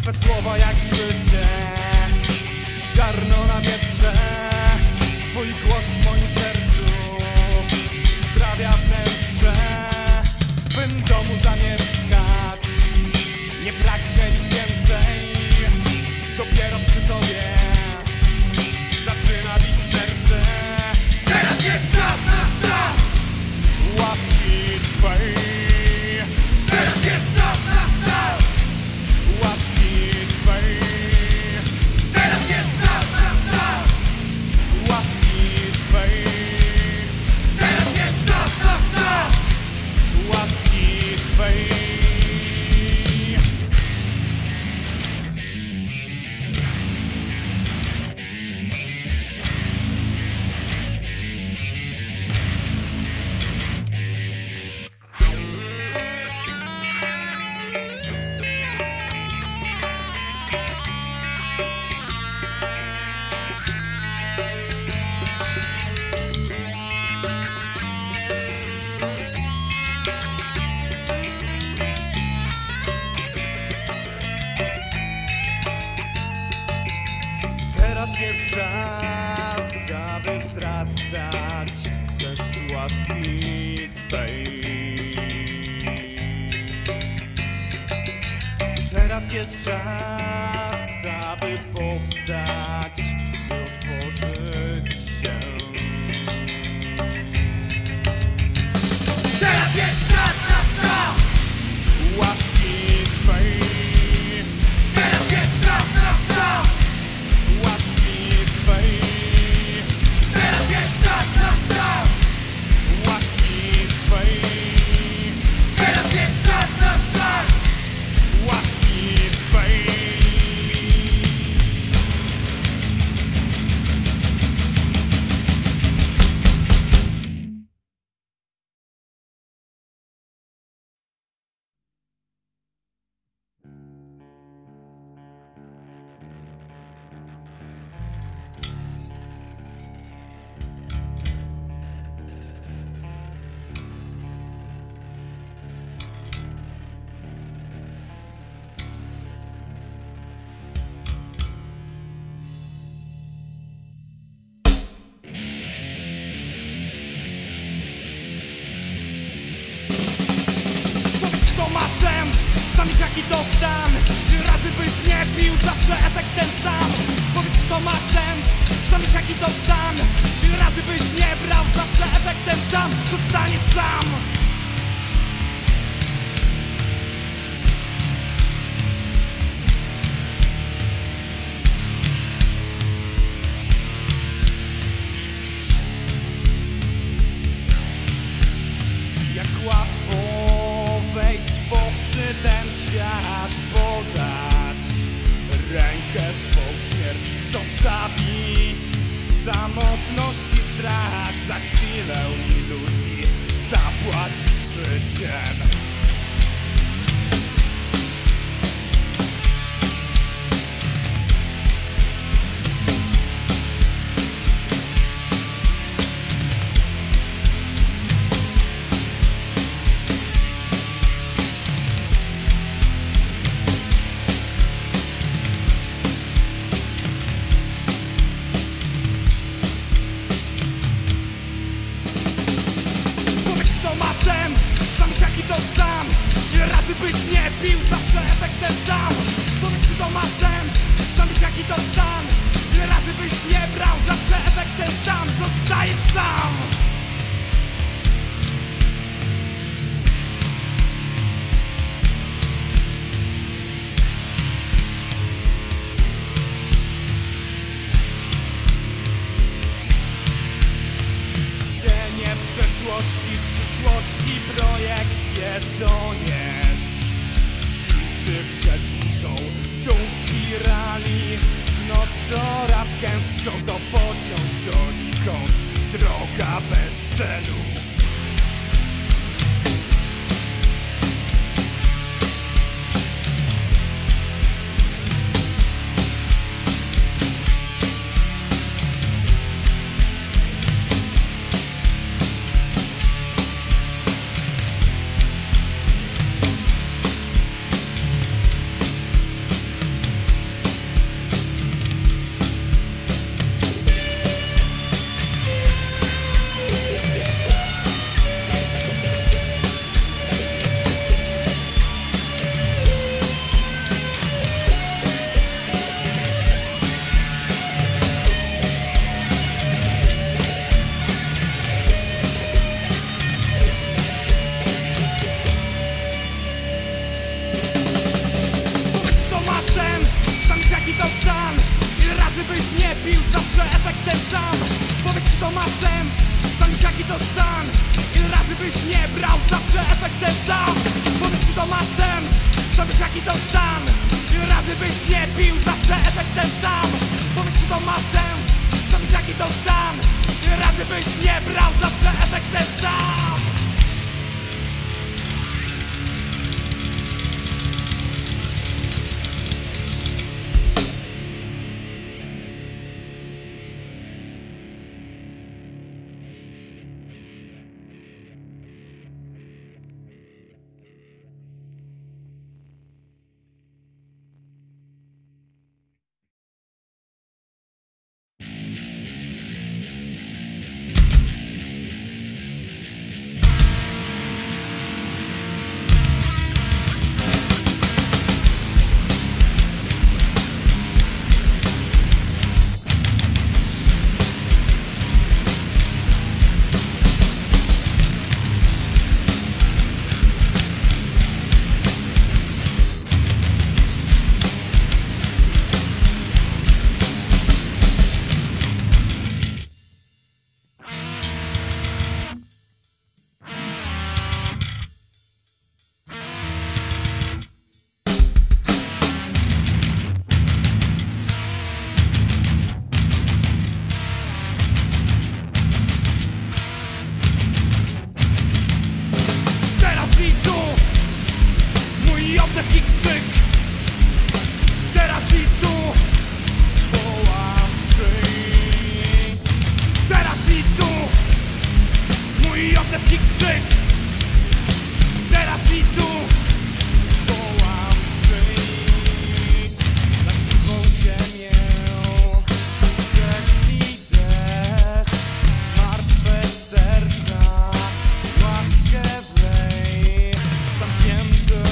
Twe słowa jak życie, ziarno na wietrze. Twój głos w moim sercu zdrawia wnętrze. W Twym domu zamieszkać nie pragnę nic więcej. Dopiero przy Tobie zaczyna bić serce. Teraz jest czas na czas łaski Twej. Teraz jest czas na czas łaski Twej. Teraz jest czas na czas łaski Twej. Teraz jest czas na czas łaski Twej. Teraz jest czas, aby wzrastać deszcz łaski Twej. Teraz jest czas, aby powstać, by otworzyć się. Teraz jest czas na czas łaski Twej. Teraz jest czas na czas łaski Twej. Teraz jest czas na czas łaski Twej. Teraz jest czas na czas łaski Twej. To ma sens, sam wiesz jaki to stan. Ile razy byś nie pił, zawsze efekt ten sam. Powiedz, to ma sens, sam wiesz jaki to stan. Ile razy byś nie brał, zawsze efekt ten sam. Zostaniesz sam. Jak łatwo wejść w obcy ten świat, podać rękę swą śmierci, chcąc zabić samotność i strach. Za chwilę iluzji zapłacić życiem. Ile razy byś nie pił, zawsze efekt ten sam. Powiedz, czy to ma sens, sam wiesz jaki to stan. Ile razy byś nie brał, zawsze efekt ten sam. Zostajesz sam. Cienie przeszłości, przyszłości, projekcje toniesz w ciszy przed burzą, w dół spirali. W noc coraz gęstszą to pociąg donikąd, droga bez celu. jaki to stan. Ile razy byś nie pił, zawsze efekt ten sam. Powiedz, czy to ma sens, sam wiesz jaki to stan. Ile razy byś nie brał, zawsze efekt ten sam. Powiedz, czy to ma sens, sam wiesz jaki to stan. Ile razy byś nie pił, zawsze efekt ten sam. Powiedz, czy to ma sens, sam wiesz jaki to stan. Ile razy byś nie brał, zawsze efekt ten sam. Oddech i krzyk. Teraz i tu wołam przyjdź. Teraz i tu mój oddech i krzyk. Teraz i tu wołam przyjdź. Na suchą ziemię zeszli deszcz, martwe serca, łaskę wlej, zamknięte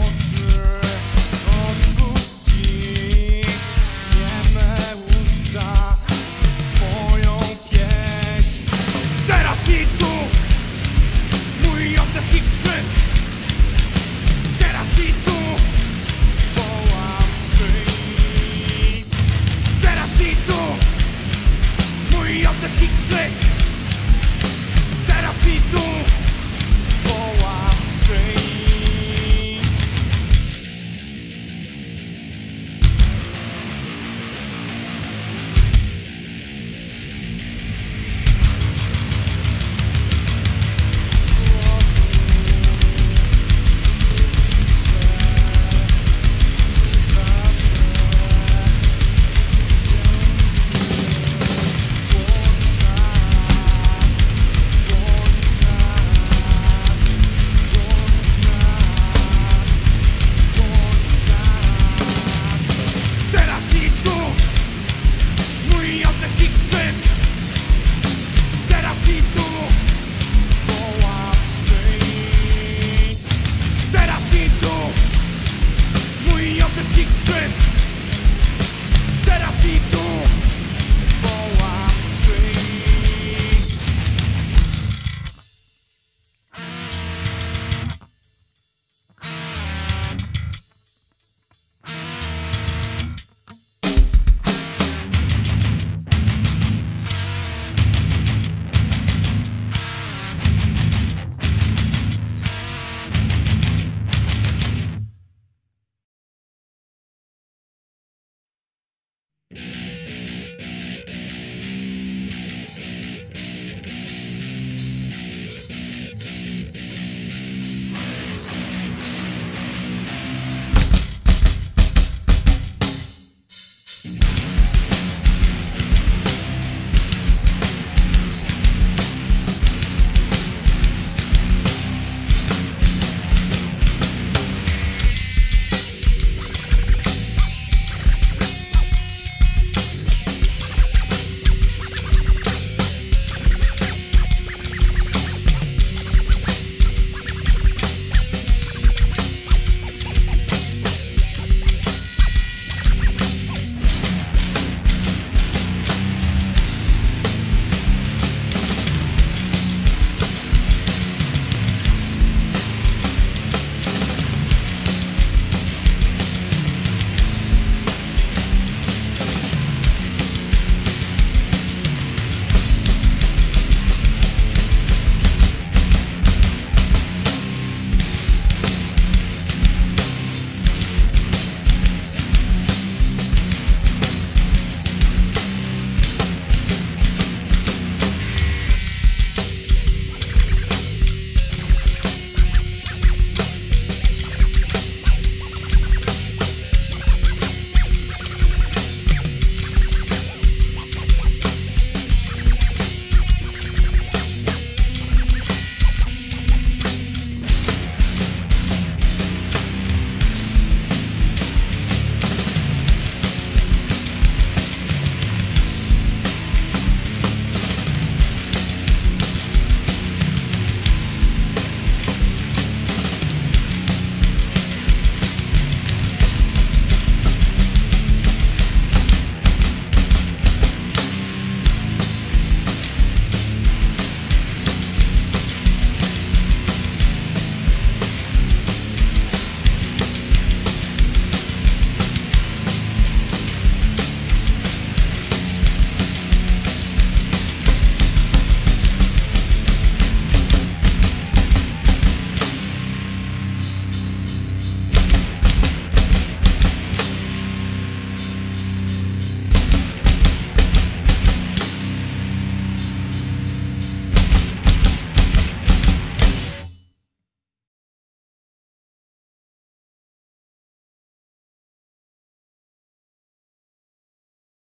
oddech i krzyk. Teraz i tu wołam przyjdź. You